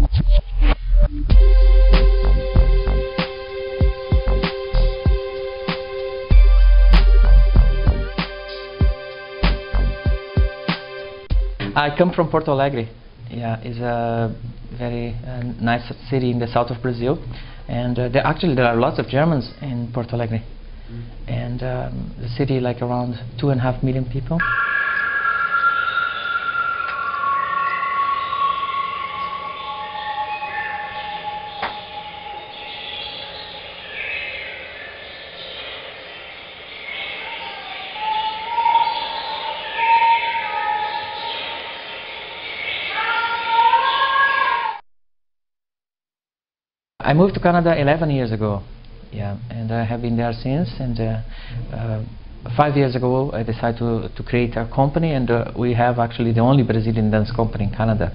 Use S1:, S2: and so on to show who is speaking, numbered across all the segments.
S1: I come from Porto Alegre. Yeah, it's a very nice city in the south of Brazil, and actually there are lots of Germans in Porto Alegre, and the city like around 2.5 million people. I moved to Canada 11 years ago, yeah, and I have been there since. And 5 years ago, I decided to create a company, and we have actually the only Brazilian dance company in Canada.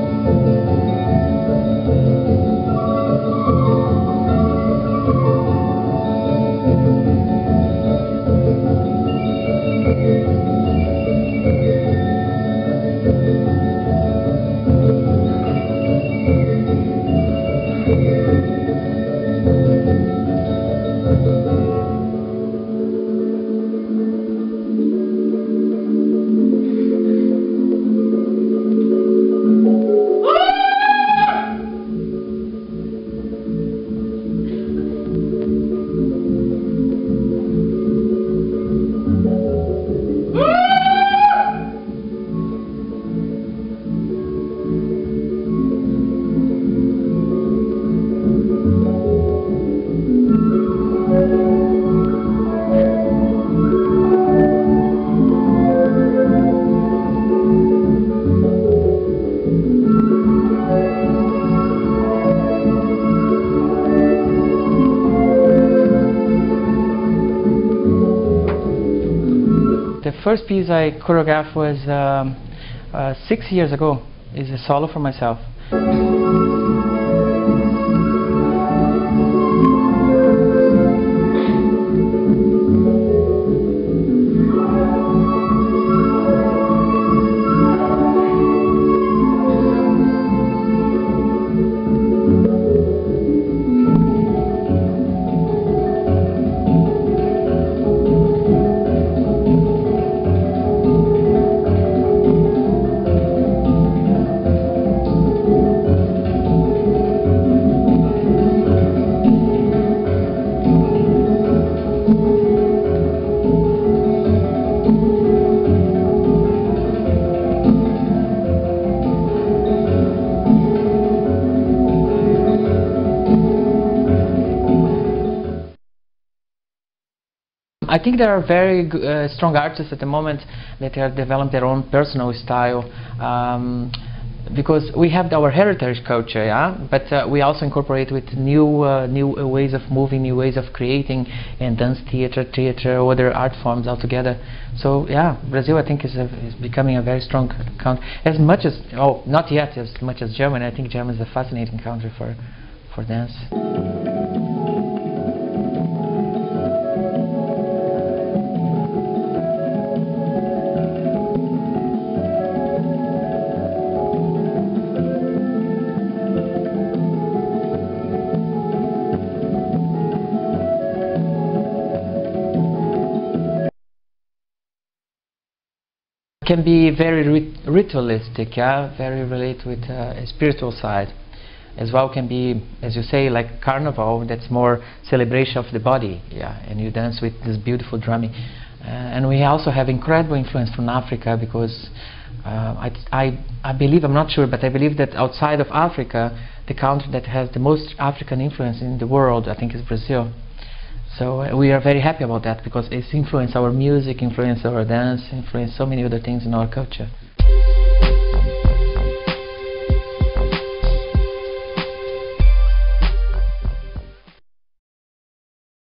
S1: The first piece I choreographed was 6 years ago. It's a solo for myself. I think there are very strong artists at the moment that have developed their own personal style, because we have our heritage culture, yeah, but we also incorporate with new ways of moving, new ways of creating, and dance, theater, other art forms altogether. So yeah, Brazil I think is becoming a very strong country. As much as, oh, not yet as much as Germany. I think Germany is a fascinating country for dance. Can be very ritualistic, yeah, very related with a spiritual side. As well can be, as you say, like carnival, that's more celebration of the body, yeah, and you dance with this beautiful drumming. And we also have incredible influence from Africa, because I believe, I'm not sure, but I believe that outside of Africa, the country that has the most African influence in the world, I think, is Brazil. So we are very happy about that, because it's influenced our music, influenced our dance, influenced so many other things in our culture.